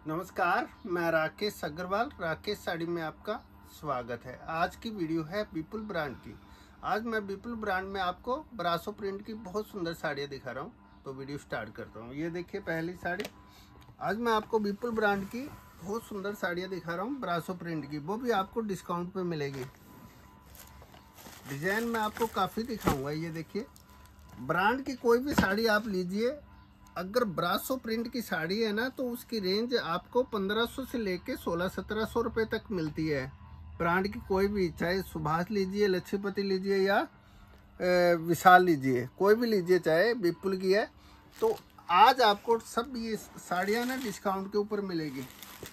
नमस्कार, मैं राकेश अग्रवाल। राकेश साड़ी में आपका स्वागत है। आज की वीडियो है विपुल ब्रांड की। आज मैं विपुल ब्रांड में आपको ब्रासो प्रिंट की बहुत सुंदर साड़ियाँ दिखा रहा हूँ। तो वीडियो स्टार्ट करता हूँ। ये देखिए पहली साड़ी। आज मैं आपको विपुल ब्रांड की बहुत सुंदर साड़ियाँ दिखा रहा हूँ ब्रासो प्रिंट की, वो भी आपको डिस्काउंट पे मिलेगी। डिजाइन मैं आपको काफ़ी दिखाऊंगा। ये देखिए, ब्रांड की कोई भी साड़ी आप लीजिए, अगर ब्रासो प्रिंट की साड़ी है ना तो उसकी रेंज आपको 1500 से लेके 1600-1700 रुपये तक मिलती है। ब्रांड की कोई भी, चाहे सुभाष लीजिए, लक्ष्मीपति लीजिए या विशाल लीजिए, कोई भी लीजिए, चाहे विपुल की है। तो आज आपको सब ये साड़ियाँ ना डिस्काउंट के ऊपर मिलेगी।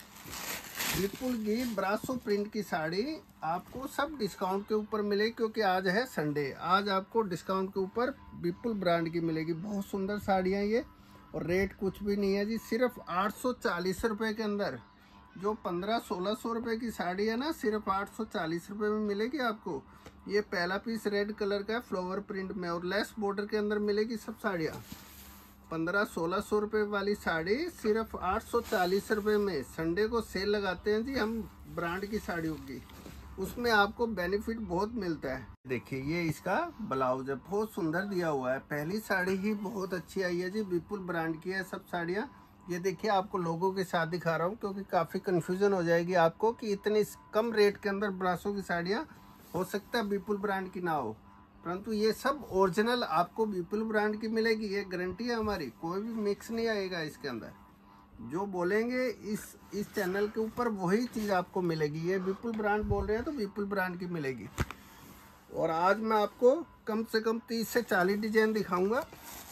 विपुल की ब्रासो प्रिंट की साड़ी आपको सब डिस्काउंट के ऊपर मिलेगी, क्योंकि आज है संडे। आज आपको डिस्काउंट के ऊपर विपुल ब्रांड की मिलेगी। बहुत सुंदर साड़ियाँ ये, और रेट कुछ भी नहीं है जी, सिर्फ 840 रुपये के अंदर। जो 1500-1600 रुपये की साड़ी है ना, सिर्फ 840 रुपये में मिलेगी आपको। ये पहला पीस रेड कलर का है फ्लावर प्रिंट में, और लेस बॉर्डर के अंदर मिलेगी सब साड़ियाँ। 1500-1600 रुपये वाली साड़ी सिर्फ 840 रुपये में। संडे को सेल लगाते हैं जी हम ब्रांड की साड़ियों की, उसमें आपको बेनिफिट बहुत मिलता है। देखिए ये इसका ब्लाउज है, बहुत सुंदर दिया हुआ है। पहली साड़ी ही बहुत अच्छी आई है जी, विपुल ब्रांड की है सब साड़ियाँ। ये देखिए, आपको लोगों के साथ दिखा रहा हूँ, क्योंकि काफ़ी कन्फ्यूजन हो जाएगी आपको कि इतनी कम रेट के अंदर ब्रासो की साड़ियाँ हो सकता है विपुल ब्रांड की ना हो, परंतु ये सब ओरिजिनल आपको विपुल ब्रांड की मिलेगी। ये गारंटी है हमारी, कोई भी मिक्स नहीं आएगा इसके अंदर। जो बोलेंगे इस चैनल के ऊपर वही चीज़ आपको मिलेगी। ये विपुल ब्रांड बोल रहे हैं तो विपुल ब्रांड की मिलेगी। और आज मैं आपको कम से कम 30 से 40 डिजाइन दिखाऊंगा।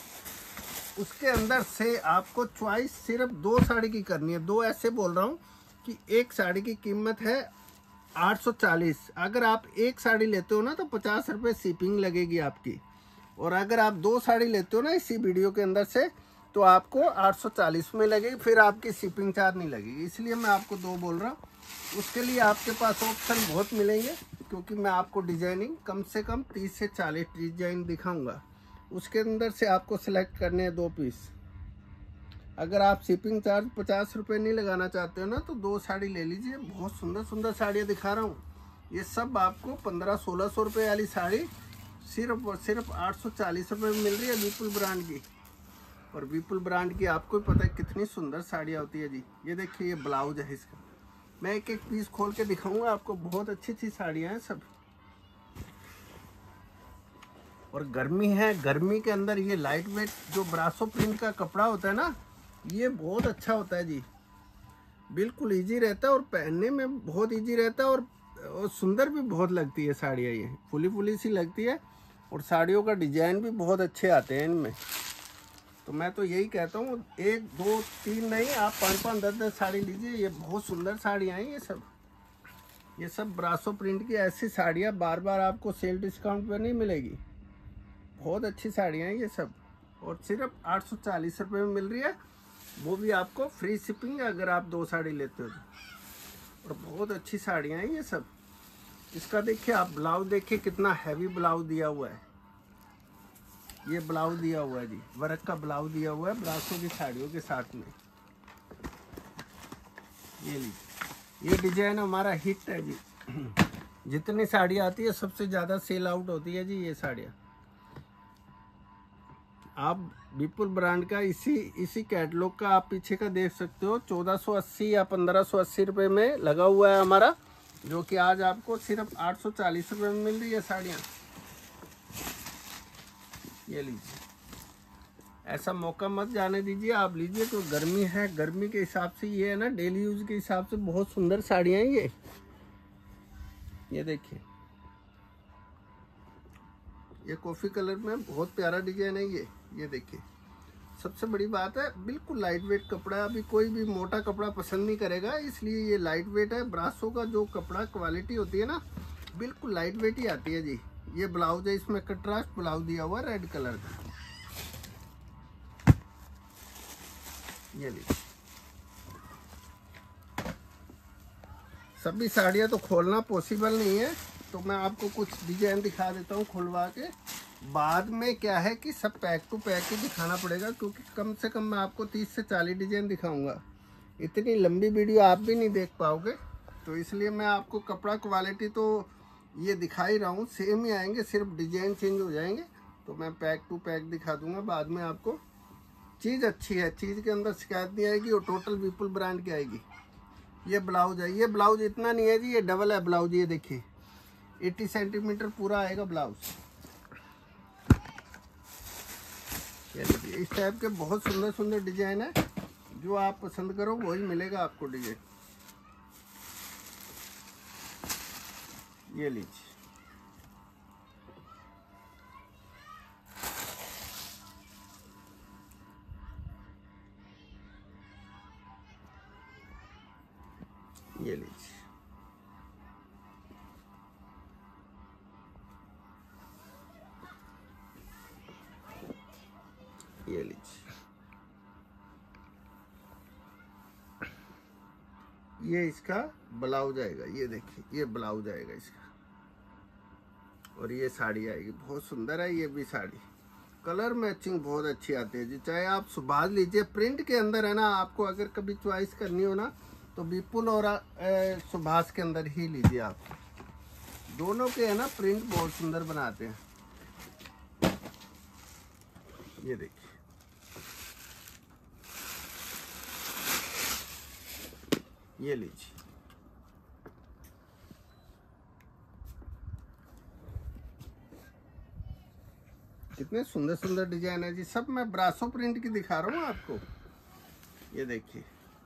उसके अंदर से आपको चॉइस सिर्फ 2 साड़ी की करनी है। 2 ऐसे बोल रहा हूँ कि एक साड़ी की कीमत है 840। अगर आप एक साड़ी लेते हो ना तो 50 रुपये शिपिंग लगेगी आपकी। और अगर आप 2 साड़ी लेते हो ना इसी वीडियो के अंदर से, तो आपको 840 में लगेगी, फिर आपकी शिपिंग चार्ज नहीं लगेगी। इसलिए मैं आपको 2 बोल रहा हूँ। उसके लिए आपके पास ऑप्शन बहुत मिलेंगे, क्योंकि मैं आपको डिजाइनिंग कम से कम 30 से 40 डिजाइन दिखाऊंगा। उसके अंदर से आपको सिलेक्ट करने हैं 2 पीस। अगर आप शिपिंग चार्ज 50 रुपये नहीं लगाना चाहते हो ना, तो 2 साड़ी ले लीजिए। बहुत सुंदर सुंदर साड़ियाँ दिखा रहा हूँ। ये सब आपको 1500-1600 रुपये वाली साड़ी सिर्फ और सिर्फ 840 रुपये में मिल रही है विपुल ब्रांड की। और विपुल ब्रांड की आपको पता है कितनी सुंदर साड़ियाँ होती है जी। ये देखिए, ये ब्लाउज है इसका। मैं एक एक पीस खोल के दिखाऊंगा आपको। बहुत अच्छी अच्छी साड़ियाँ हैं सब। और गर्मी है, गर्मी के अंदर ये लाइट वेट जो ब्रासो प्रिंट का कपड़ा होता है ना, ये बहुत अच्छा होता है जी। बिल्कुल इजी रहता है और पहनने में बहुत इजी रहता है, और सुंदर भी बहुत लगती है साड़ियाँ। ये फुली फुली सी लगती है, और साड़ियों का डिजाइन भी बहुत अच्छे आते हैं इनमें। तो मैं तो यही कहता हूँ, 1, 2, 3 नहीं, आप 5-5, 10-10 साड़ी लीजिए। ये बहुत सुंदर साड़ियाँ हैं ये सब ब्रासो प्रिंट की ऐसी साड़ियाँ बार बार आपको सेल डिस्काउंट पे नहीं मिलेगी। बहुत अच्छी साड़ियाँ हैं ये सब, और सिर्फ 840 रुपये में मिल रही है, वो भी आपको फ्री शिपिंग अगर आप 2 साड़ी लेते हो तो। और बहुत अच्छी साड़ियाँ हैं ये सब। इसका देखिए आप ब्लाउज देखिए, कितना हैवी ब्लाउज दिया हुआ है। ये ब्लाउज दिया हुआ है जी, वर्क का ब्लाउज दिया हुआ है ब्रासो की साड़ियों के साथ में। ये लीजिए, ये डिजाइन हमारा हिट है जी। जितनी साड़ियाँ आती है सबसे ज़्यादा सेल आउट होती है जी ये साड़ियाँ। आप विपुल ब्रांड का इसी कैटलॉग का आप पीछे का देख सकते हो, 1480 या 1580 रुपये में लगा हुआ है हमारा, जो कि आज आपको सिर्फ 840 रुपये में मिल रही है साड़ियाँ। ये लीजिए, ऐसा मौका मत जाने दीजिए, आप लीजिए। तो गर्मी है, गर्मी के हिसाब से ये है ना, डेली यूज के हिसाब से बहुत सुंदर साड़ियाँ हैं ये देखिए, ये कॉफ़ी कलर में बहुत प्यारा डिजाइन है ये देखिए। सबसे बड़ी बात है, बिल्कुल लाइट वेट कपड़ा। अभी कोई भी मोटा कपड़ा पसंद नहीं करेगा, इसलिए ये लाइट वेट है। ब्रासो का जो कपड़ा क्वालिटी होती है ना, बिल्कुल लाइट वेट ही आती है जी। ये ब्लाउज है, इसमें कंट्रास्ट ब्लाउज दिया हुआ रेड कलर का। ये लीजिए, सभी साड़ियाँ तो खोलना पॉसिबल नहीं है, तो मैं आपको कुछ डिजाइन दिखा देता हूँ खुलवा के। बाद में क्या है कि सब पैक टू पैक ही दिखाना पड़ेगा, क्योंकि कम से कम मैं आपको 30 से 40 डिजाइन दिखाऊंगा। इतनी लंबी वीडियो आप भी नहीं देख पाओगे, तो इसलिए मैं आपको कपड़ा क्वालिटी तो ये दिखा ही रहा हूँ, सेम ही आएंगे, सिर्फ डिजाइन चेंज हो जाएंगे। तो मैं पैक टू पैक दिखा दूंगा बाद में आपको। चीज़ अच्छी है, चीज़ के अंदर शिकायत नहीं आएगी, और टोटल विपुल ब्रांड की आएगी। ये ब्लाउज है, ये ब्लाउज इतना नहीं है जी, ये डबल है ब्लाउज। ये देखिए 80 सेंटीमीटर पूरा आएगा ब्लाउज। ये देखिए इस टाइप के बहुत सुंदर सुंदर डिजाइन है, जो आप पसंद करो वही मिलेगा आपको डिजाइन। ये लीजिए, ये लीजिए, ये लीजिए, ये इसका ब्लाउज आएगा। ये देखिए ये ब्लाउज आएगा इसका, और ये साड़ी आएगी, बहुत सुंदर है। ये भी साड़ी कलर मैचिंग बहुत अच्छी आती है जी। चाहे आप सुभाष लीजिए, प्रिंट के अंदर है ना, आपको अगर कभी चॉइस करनी हो ना तो विपुल और सुभाष के अंदर ही लीजिए आप। दोनों के है ना प्रिंट बहुत सुंदर बनाते हैं। ये देखिए, ये लीजिए, कितने सुंदर सुंदर डिजाइन है जी। सब मैं ब्रासो प्रिंट की दिखा रहा हूँ आपको। ये देखिए,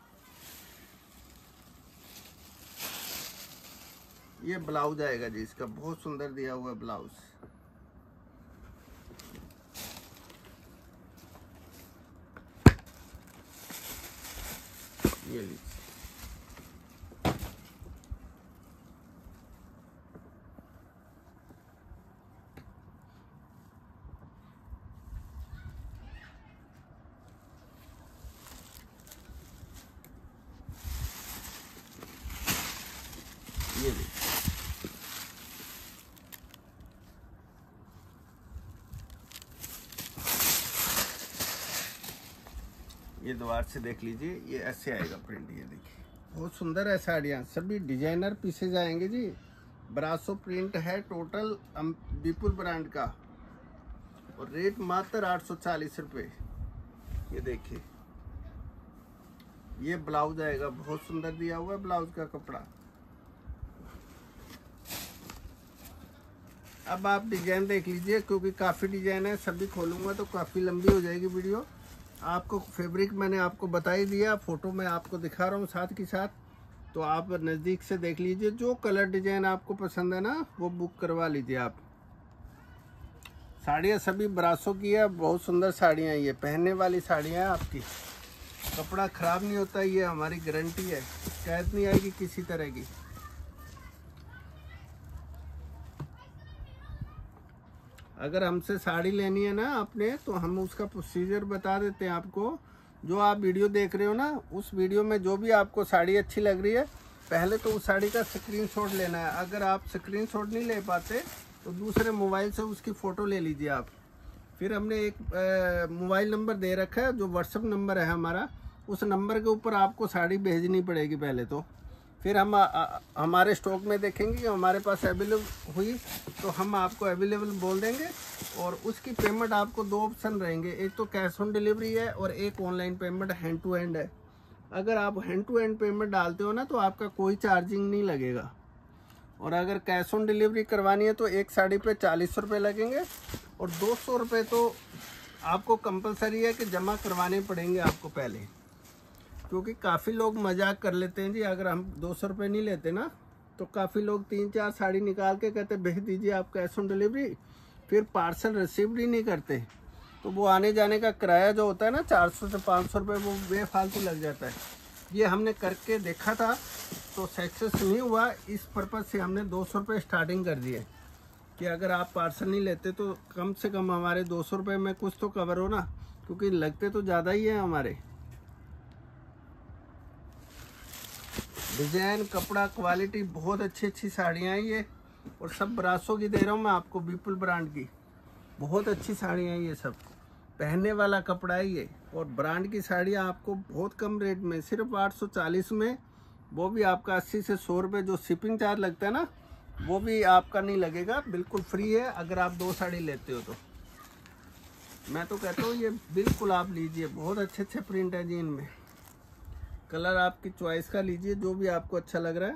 ये ब्लाउज आएगा जी इसका, बहुत सुंदर दिया हुआ ब्लाउज। ये लीजिए, ये लीजिए, ये द्वार से देख लीजिए, ये ऐसे आएगा प्रिंट। ये देखिए बहुत सुंदर है साड़ियाँ, सभी डिजाइनर पीसेज आएंगे जी। ब्रासो प्रिंट है टोटल विपुल ब्रांड का, और रेट मात्र 840 रुपये। ये देखिए, ये ब्लाउज आएगा, बहुत सुंदर दिया हुआ है ब्लाउज का कपड़ा। अब आप डिजाइन देख लीजिए, क्योंकि काफ़ी डिजाइन है, सभी खोलूंगा तो काफ़ी लंबी हो जाएगी वीडियो। आपको फैब्रिक मैंने आपको बता ही दिया, फोटो मैं आपको दिखा रहा हूँ साथ के साथ, तो आप नज़दीक से देख लीजिए। जो कलर डिजाइन आपको पसंद है ना वो बुक करवा लीजिए आप। साड़ियाँ सभी ब्रासो की है, बहुत सुंदर साड़ियाँ, ये पहनने वाली साड़ियाँ हैं आपकी। कपड़ा ख़राब नहीं होता, ये हमारी गारंटी है, शिकायत नहीं आएगी किसी तरह की। अगर हमसे साड़ी लेनी है ना आपने, तो हम उसका प्रोसीजर बता देते हैं आपको। जो आप वीडियो देख रहे हो ना, उस वीडियो में जो भी आपको साड़ी अच्छी लग रही है, पहले तो उस साड़ी का स्क्रीनशॉट लेना है। अगर आप स्क्रीनशॉट नहीं ले पाते तो दूसरे मोबाइल से उसकी फ़ोटो ले लीजिए आप। फिर हमने एक मोबाइल नंबर दे रखा है, जो व्हाट्सअप नंबर है हमारा, उस नंबर के ऊपर आपको साड़ी भेजनी पड़ेगी पहले तो। फिर हम हमारे स्टॉक में देखेंगे कि हमारे पास अवेलेबल हुई तो हम आपको अवेलेबल बोल देंगे, और उसकी पेमेंट आपको दो ऑप्शन रहेंगे, एक तो कैश ऑन डिलीवरी है और एक online payment hand to hand है। अगर आप हैंड टू हैंड पेमेंट डालते हो ना तो आपका कोई चार्जिंग नहीं लगेगा, और अगर कैश ऑन डिलीवरी करवानी है तो एक साड़ी पे 40 रुपये लगेंगे, और 200 रुपये तो आपको कंपलसरी है कि जमा करवाने पड़ेंगे आपको पहले, क्योंकि काफ़ी लोग मजाक कर लेते हैं जी। अगर हम 200 रुपये नहीं लेते ना तो काफ़ी लोग 3-4 साड़ी निकाल के कहते भेज दीजिए आप कैश ऑन डिलीवरी, फिर पार्सल रिसीव ही नहीं करते, तो वो आने जाने का किराया जो होता है ना 400 से 500 रुपये, वो बेफालतू लग जाता है। ये हमने करके देखा था तो सक्सेस नहीं हुआ, इस पर्पज़ से हमने 200 रुपये स्टार्टिंग कर दिए कि अगर आप पार्सल नहीं लेते तो कम से कम हमारे 200 रुपये में कुछ तो कवर हो ना, क्योंकि लगते तो ज़्यादा ही है हमारे। डिजाइन, कपड़ा, क्वालिटी बहुत अच्छी अच्छी साड़ियाँ हैं ये, और सब ब्रासो की दे रहा हूँ मैं आपको, विपुल ब्रांड की। बहुत अच्छी साड़ियाँ हैं ये, सब पहनने वाला कपड़ा है ये। और ब्रांड की साड़ियाँ आपको बहुत कम रेट में सिर्फ 840 में, वो भी आपका 80 से 100 रुपये जो शिपिंग चार्ज लगता है ना, वो भी आपका नहीं लगेगा, बिल्कुल फ्री है अगर आप 2 साड़ी लेते हो तो। मैं तो कहता हूँ ये बिल्कुल आप लीजिए, बहुत अच्छे अच्छे प्रिंट है जी इनमें। कलर आपकी चॉइस का लीजिए, जो भी आपको अच्छा लग रहा है।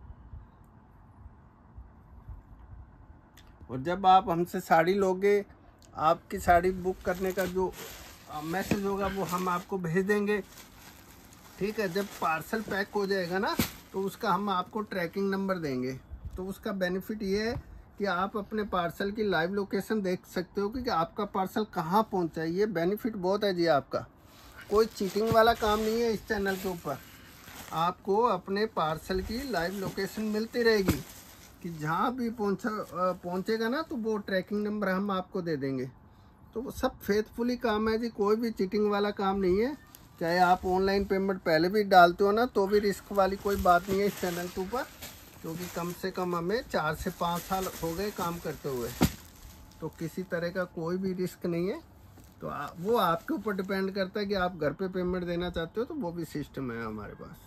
और जब आप हमसे साड़ी लोगे, आपकी साड़ी बुक करने का जो मैसेज होगा वो हम आपको भेज देंगे, ठीक है। जब पार्सल पैक हो जाएगा ना, तो उसका हम आपको ट्रैकिंग नंबर देंगे। तो उसका बेनिफिट ये है कि आप अपने पार्सल की लाइव लोकेशन देख सकते हो कि आपका पार्सल कहाँ पहुँचा है। ये बेनिफिट बहुत है जी आपका। कोई चीटिंग वाला काम नहीं है इस चैनल के ऊपर। आपको अपने पार्सल की लाइव लोकेशन मिलती रहेगी कि जहाँ भी पहुँचेगा ना, तो वो ट्रैकिंग नंबर हम आपको दे देंगे। तो वो सब फेथफुली काम है जी, कोई भी चीटिंग वाला काम नहीं है। चाहे आप ऑनलाइन पेमेंट पहले भी डालते हो ना, तो भी रिस्क वाली कोई बात नहीं है इस चैनल के ऊपर, क्योंकि कम से कम हमें 4 से 5 साल हो गए काम करते हुए। तो किसी तरह का कोई भी रिस्क नहीं है। तो वो आपके ऊपर डिपेंड करता है कि आप घर पे पेमेंट देना चाहते हो, तो वो भी सिस्टम है हमारे पास।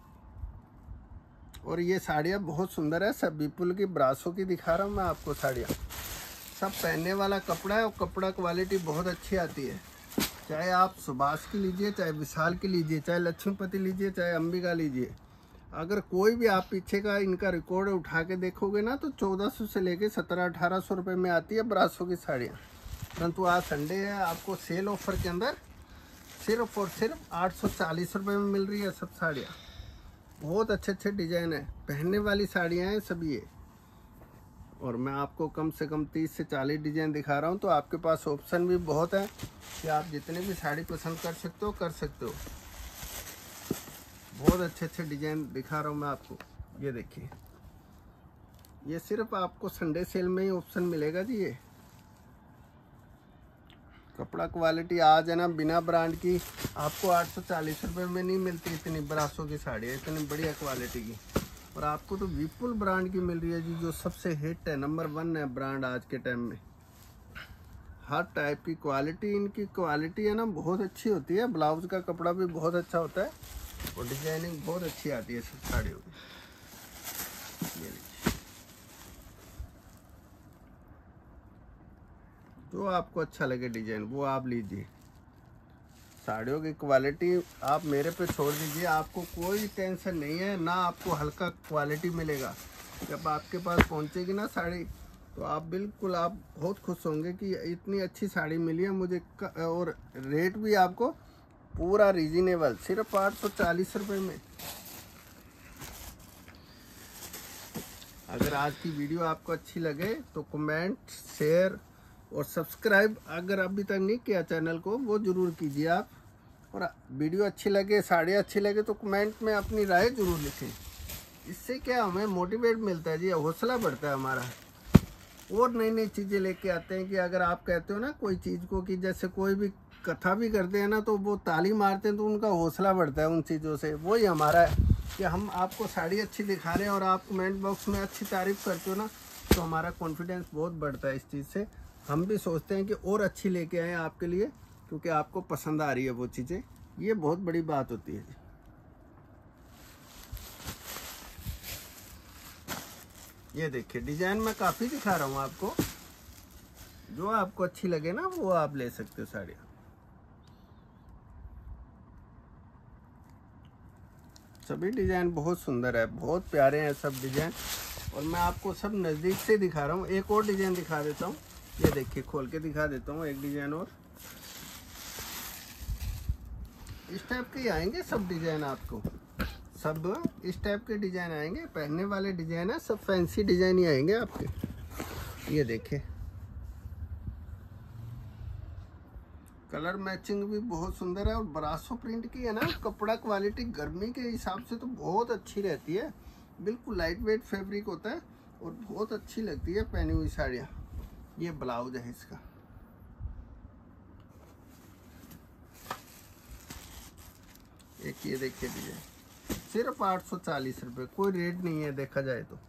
और ये साड़ियाँ बहुत सुंदर है, सब विपुल की ब्रासो की दिखा रहा हूँ मैं आपको साड़ियाँ। सब पहनने वाला कपड़ा है और कपड़ा क्वालिटी बहुत अच्छी आती है। चाहे आप सुभाष की लीजिए, चाहे विशाल की लीजिए, चाहे लक्ष्मीपति लीजिए, चाहे अंबिका लीजिए। अगर कोई भी आप पीछे का इनका रिकॉर्ड उठा के देखोगे ना, तो 1400 से लेके 1700-1800 रुपये में आती है ब्रासो की साड़ियाँ। परंतु आज संडे है, आपको सेल ऑफर के अंदर सिर्फ और सिर्फ 840 रुपये में मिल रही है सब साड़ियाँ। बहुत अच्छे अच्छे डिजाइन है, पहनने वाली साड़ियाँ हैं सभी ये। और मैं आपको कम से कम 30 से 40 डिजाइन दिखा रहा हूँ, तो आपके पास ऑप्शन भी बहुत है कि आप जितने भी साड़ी पसंद कर सकते हो। बहुत अच्छे अच्छे डिजाइन दिखा रहा हूँ मैं आपको। ये देखिए, ये सिर्फ आपको संडे सेल में ही ऑप्शन मिलेगा जी। ये कपड़ा क्वालिटी आज है ना, बिना ब्रांड की आपको 840 रुपये में नहीं मिलती इतनी ब्रासो की साड़ी है, इतनी बढ़िया क्वालिटी की। और आपको तो विपुल ब्रांड की मिल रही है जी, जो सबसे हिट है, नंबर 1 है ब्रांड आज के टाइम में। हर टाइप की क्वालिटी, इनकी क्वालिटी है ना बहुत अच्छी होती है। ब्लाउज का कपड़ा भी बहुत अच्छा होता है और डिजाइनिंग बहुत अच्छी आती है सब साड़ियों की। ये देखिए, जो आपको अच्छा लगे डिजाइन वो आप लीजिए। साड़ियों की क्वालिटी आप मेरे पे छोड़ दीजिए, आपको कोई टेंशन नहीं है, ना आपको हल्का क्वालिटी मिलेगा। जब आपके पास पहुंचेगी ना साड़ी, तो आप बिल्कुल आप बहुत खुश होंगे कि इतनी अच्छी साड़ी मिली है मुझे। और रेट भी आपको पूरा रीजनेबल, सिर्फ 840 रुपये में। अगर आज की वीडियो आपको अच्छी लगे तो कमेंट, शेयर और सब्सक्राइब अगर अभी तक नहीं किया चैनल को, वो ज़रूर कीजिए आप। और वीडियो अच्छी लगे, साड़ी अच्छी लगे, तो कमेंट में अपनी राय ज़रूर लिखें। इससे क्या हमें मोटिवेट मिलता है जी, हौसला बढ़ता है हमारा। और नई नई चीज़ें लेके आते हैं कि अगर आप कहते हो ना कोई चीज़ को, कि जैसे कोई भी कथा भी करते हैं ना, तो वो ताली मारते हैं, तो उनका हौसला बढ़ता है उन चीज़ों से। वही हमारा है कि हम आपको साड़ी अच्छी दिखा रहे हैं और आप कमेंट बॉक्स में अच्छी तारीफ़ करते हो ना, तो हमारा कॉन्फिडेंस बहुत बढ़ता है इस चीज़ से। हम भी सोचते हैं कि और अच्छी लेके आएँ आपके लिए, क्योंकि आपको पसंद आ रही है वो चीज़ें। ये बहुत बड़ी बात होती है। ये देखिए, डिजाइन मैं काफ़ी दिखा रहा हूँ आपको, जो आपको अच्छी लगे ना वो आप ले सकते हो साड़ियाँ। सभी डिजाइन बहुत सुंदर है, बहुत प्यारे हैं सब डिजाइन। और मैं आपको सब नज़दीक से दिखा रहा हूँ। एक और डिजाइन दिखा देता हूँ, ये देखिए, खोल के दिखा देता हूँ एक डिजाइन और। इस टाइप के आएंगे सब डिजाइन, आपको सब इस टाइप के डिजाइन आएंगे। पहनने वाले डिजाइन है, सब फैंसी डिजाइन ही आएंगे आपके। ये देखिए, कलर मैचिंग भी बहुत सुंदर है। और ब्रासो प्रिंट की है ना, कपड़ा क्वालिटी गर्मी के हिसाब से तो बहुत अच्छी रहती है। बिल्कुल लाइट वेट फैब्रिक होता है और बहुत अच्छी लगती है पहनी हुई साड़ियाँ। ये ब्लाउज है इसका। एक ये देखिए डिजाइन, सिर्फ 840 रुपये, कोई रेट नहीं है देखा जाए तो।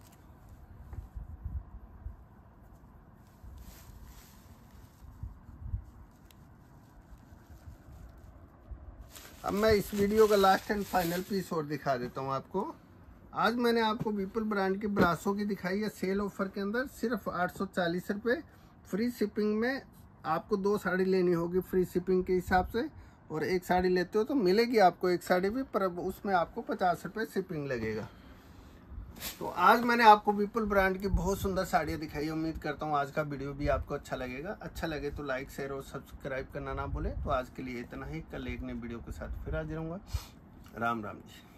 अब मैं इस वीडियो का लास्ट एंड फाइनल पीस और दिखा देता हूँ आपको। आज मैंने आपको विपुल ब्रांड की ब्रासो की दिखाई है सेल ऑफर के अंदर, सिर्फ 840 रुपये। फ्री शिपिंग में आपको 2 साड़ी लेनी होगी फ्री शिपिंग के हिसाब से, और 1 साड़ी लेते हो तो मिलेगी आपको 1 साड़ी भी, पर उसमें आपको 50 रुपये शिपिंग लगेगा। तो आज मैंने आपको विपुल ब्रांड की बहुत सुंदर साड़ियाँ दिखाई। उम्मीद करता हूँ आज का वीडियो भी आपको अच्छा लगेगा। अच्छा लगे तो लाइक शेयर और सब्सक्राइब करना ना भूले। तो आज के लिए इतना ही, कल एक नई वीडियो के साथ फिर हाजिर होऊंगा। राम राम जी।